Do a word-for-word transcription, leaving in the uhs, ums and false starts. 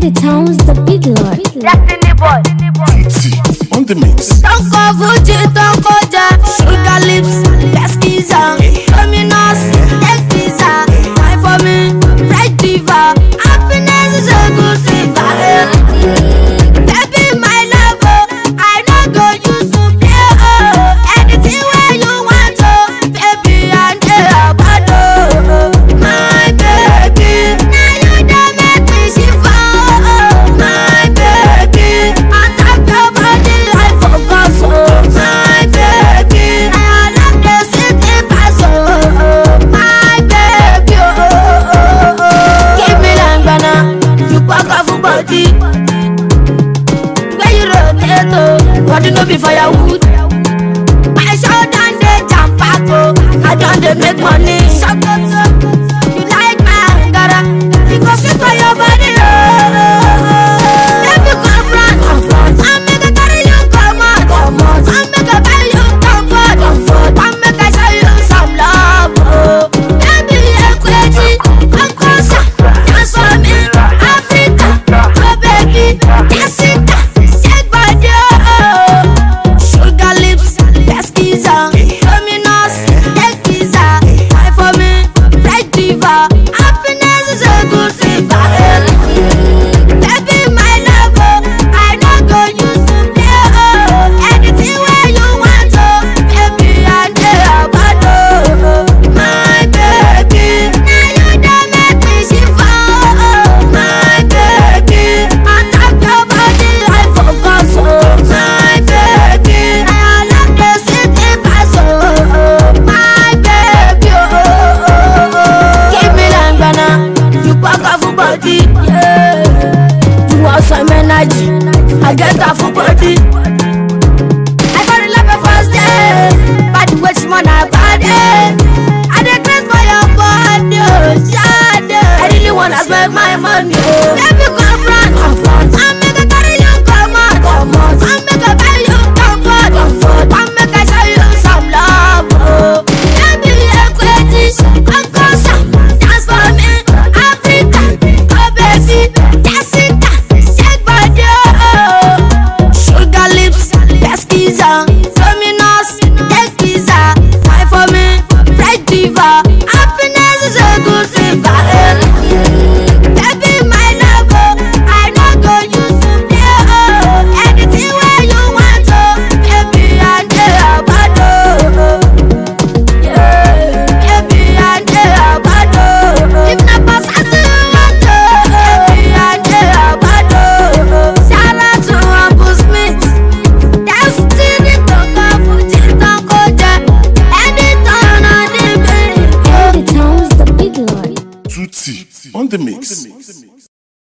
the town's the big lord. Destiny boy. Tutti on the mix. Don't go Fuji, don't go ja. Sugar lips, Pesquisa, Dominos, take pizza. Fine for me, Red Diva. Happiness is a good thing. Baby, my lover, I know go use to play. Oh, anything where you want to, baby, and yeah, but oh, my baby, now you don't make me shiver. Oh, my baby, on top your body I focus. Oh, my baby, I love the city pass. Oh, my baby, oh, oh, oh, oh. Give me langana, you pack off body. Where you rotate, oh, body no be firewood. I shout down the jump back, oh, I done they make money. Shut up, you like my angara, because you for your body, oh. Baby, confront, I make a carry you come on, I make a buy you comfort, I make a show you some love, oh. Baby, you're crazy, I'm closer, dance for me, Africa, oh baby, dance it, shake body, oh. Sugar lips, Pesquisa, Dominos, take pizza, fine for me, Red Diva. Happiness is a good thing, baby, my lover, I know go use to play. Oh, anything where you want to, baby, and yeah, but oh, my baby, now you don't make me shiver. Oh, my baby, on top your body I focus. Oh, my baby, I love the city pass. Oh, my baby, oh, oh, oh. Give me langana, you pack off body, yeah. You want some energy, I get off body. I fall in love at first day, but the way she wanna body, I dey craze for your body, oh, shade. I really wanna spend my money, oh. Baby, confront, I make a carry you come on, I make a buy you comfort, I make a show you some love, oh. Baby, you're crazy, I'm closer, dance for me, Africa, oh baby, dance it, shake body, oh. Sugar lips, Pesquisa, Dominos, take pizza, fine for me, Red Diva. Happiness is a good thing, baby, my lover, I know go use to play. Oh, anything where you want to, baby, and yeah, but oh, yeah, baby, and yeah, but oh, if not pass as you want to, baby, and yeah, but oh, shout out to Uncle Smith, Destiny don't go Fuji, don't go ja, anytime on the The town's the big lord. Tutti on the mix.